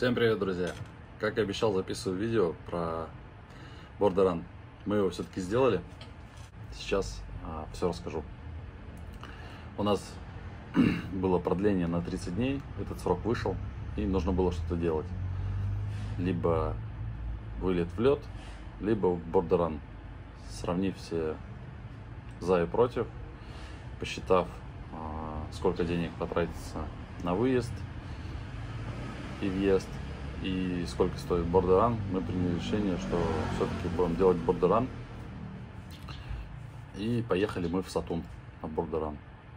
Всем привет, друзья! Как и обещал, записываю видео про Border Run. Мы его все-таки сделали. Сейчас все расскажу. У нас было продление на 30 дней. Этот срок вышел, и нужно было что-то делать. Либо вылет в лед, либо в Border Run. Сравнив все за и против, посчитав, сколько денег потратится на выезд и въезд, и сколько стоит Border Run, мы приняли решение, что все-таки будем делать Border Run. И поехали мы в Сатун на Border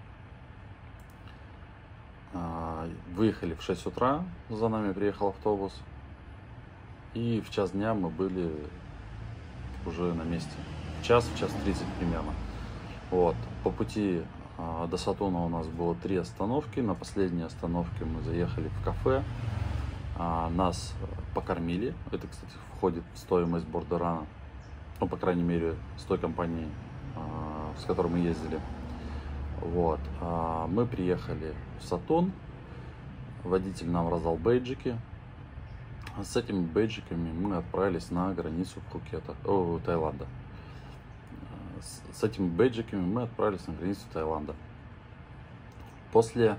Run. Выехали в 6 утра, за нами приехал автобус, и в час дня мы были уже на месте. В час 30 примерно. Вот. По пути до Сатуна у нас было 3 остановки. На последней остановке мы заехали в кафе. Нас покормили. Это, кстати, входит в стоимость Border Run. Ну, по крайней мере, с той компанией, с которой мы ездили. Вот. Мы приехали в Сатун. Водитель нам раздал бейджики. С этими бейджиками мы отправились на границу Таиланда. С этими бейджиками мы отправились на границу Таиланда. После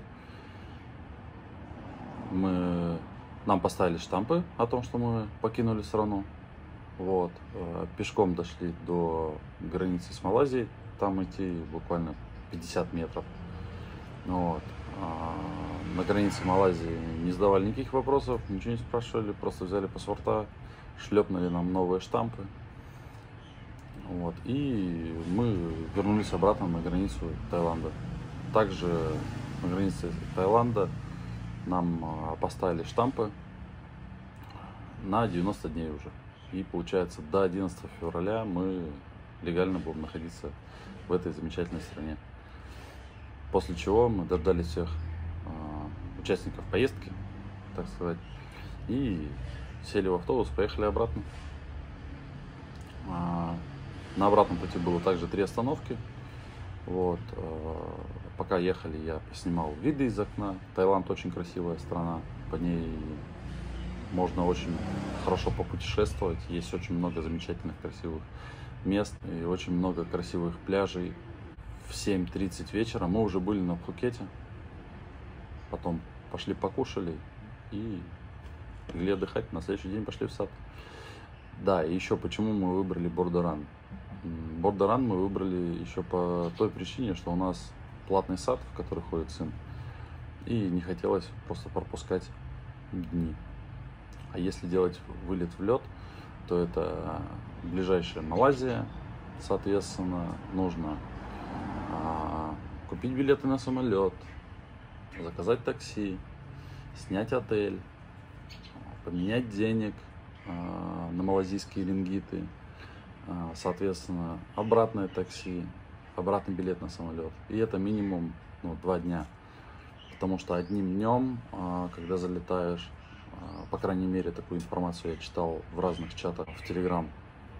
нам поставили штампы о том, что мы покинули страну. Вот. Пешком дошли до границы с Малайзией. Там идти буквально 50 метров. Вот. На границе Малайзии не задавали никаких вопросов, ничего не спрашивали, просто взяли паспорта, шлепнули нам новые штампы. Вот. И мы вернулись обратно на границу Таиланда. Также на границе Таиланда нам поставили штампы на 90 дней уже. И получается, до 11 февраля мы легально будем находиться в этой замечательной стране. После чего мы дождались всех участников поездки, так сказать, и сели в автобус, поехали обратно. На обратном пути было также 3 остановки. Вот. Пока ехали, я поснимал виды из окна. Таиланд очень красивая страна, по ней можно очень хорошо попутешествовать. Есть очень много замечательных красивых мест и очень много красивых пляжей. В 7:30 вечера мы уже были на Пхукете. Потом пошли покушали и легли отдыхать. На следующий день пошли в сад. Да, и еще почему мы выбрали Border Run. Border Run мы выбрали еще по той причине, что у нас платный сад, в который ходит сын. И не хотелось просто пропускать дни. А если делать вылет в лед, то это ближайшая Малайзия. Соответственно, нужно купить билеты на самолет, заказать такси, снять отель, поменять денег на малазийские рингиты, соответственно, обратное такси, обратный билет на самолет. И это минимум 2 дня. Потому что одним днем, когда залетаешь, по крайней мере, такую информацию я читал в разных чатах в Telegram,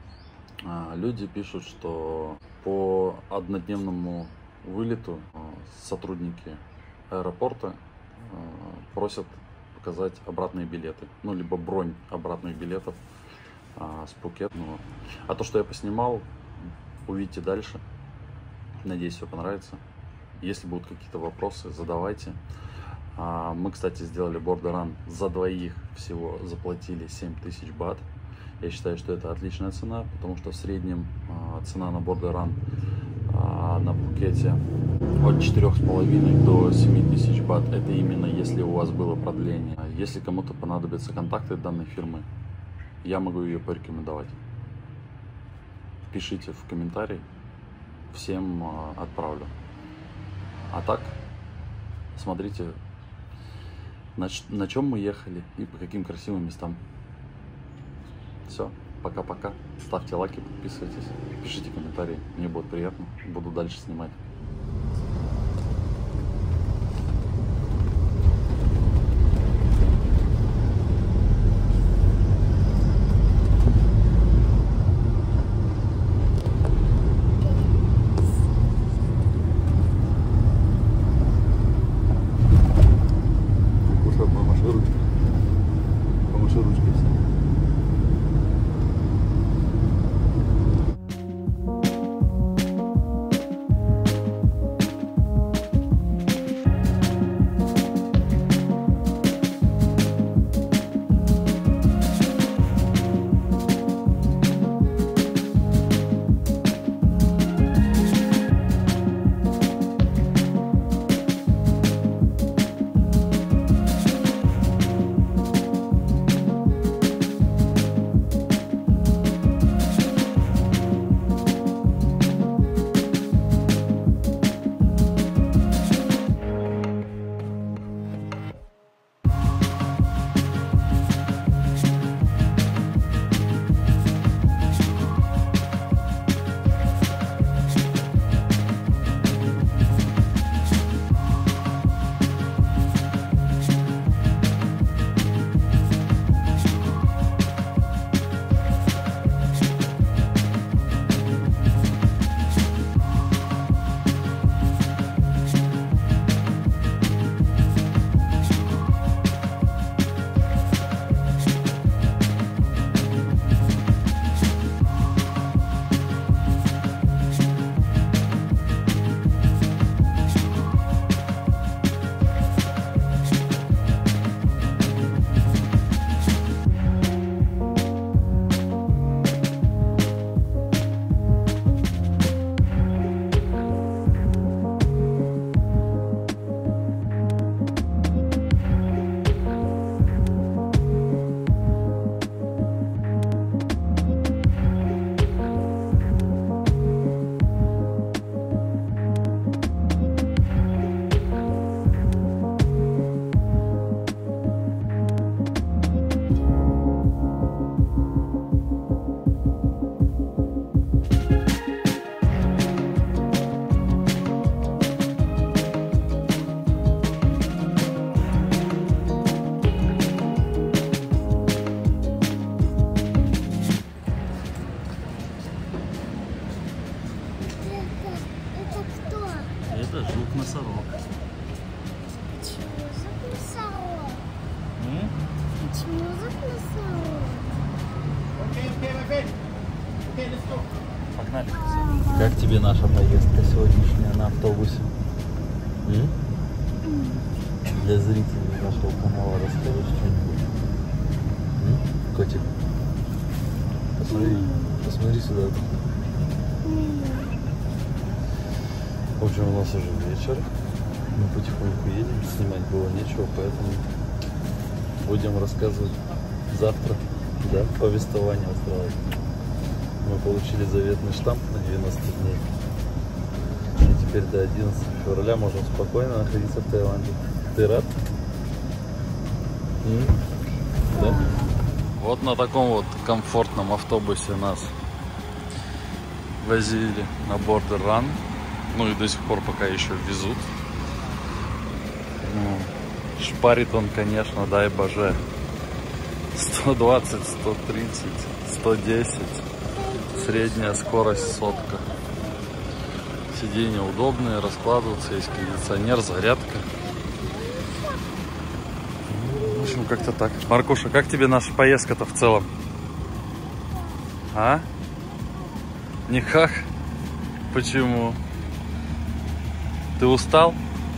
люди пишут, что по однодневному вылету сотрудники аэропорта просят показать обратные билеты, ну, либо бронь обратных билетов с Пхукет. А то, что я поснимал, увидите дальше. Надеюсь, все понравится. Если будут какие-то вопросы, задавайте. Мы, кстати, сделали Border Run за двоих, всего заплатили 7000 бат. Я считаю, что это отличная цена, потому что в среднем цена на Border Run на Пхукете от 4,5 до 7000 бат. Это именно если у вас было продление. Если кому-то понадобятся контакты данной фирмы, я могу ее порекомендовать. Пишите в комментарии, всем отправлю. А так, смотрите, на чем мы ехали и по каким красивым местам. Все, пока-пока. Ставьте лайки, подписывайтесь, пишите комментарии. Мне будет приятно. Буду дальше снимать. Кушай, мама, ручку. Погнали. Как тебе наша поездка сегодняшняя на автобусе? Для зрителей нашего канала расскажешь что-нибудь? Котик, посмотри сюда. В общем, у нас уже вечер. Мы потихоньку едем, снимать было нечего, поэтому будем рассказывать завтра, да, повествование устраивать. Мы получили заветный штамп на 90 дней. И теперь до 11 февраля можем спокойно находиться в Таиланде. Ты рад? Да? Вот на таком вот комфортном автобусе нас возили на Border Run. Ну и до сих пор пока еще везут. Ну, шпарит он, конечно, дай боже. 120, 130, 110. Средняя скорость сотка. Сиденья удобные, раскладываются, есть кондиционер, зарядка. В общем, как-то так. Маркуша, как тебе наша поездка-то в целом? А? Никак? Почему? Ты устал?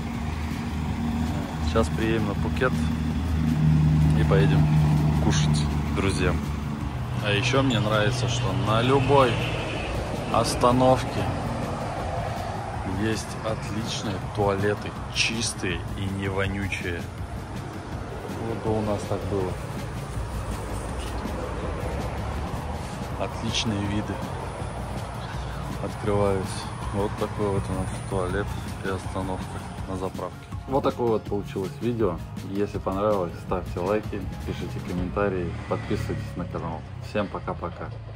Сейчас приедем на Пхукет и поедем кушать друзьям. А еще мне нравится, что на любой остановке есть отличные туалеты, чистые и не вонючие. Вот бы у нас так было. Отличные виды открываются. Вот такой вот у нас туалет и остановка на заправке. Вот такое вот получилось видео. Если понравилось, ставьте лайки, пишите комментарии, подписывайтесь на канал. Всем пока-пока.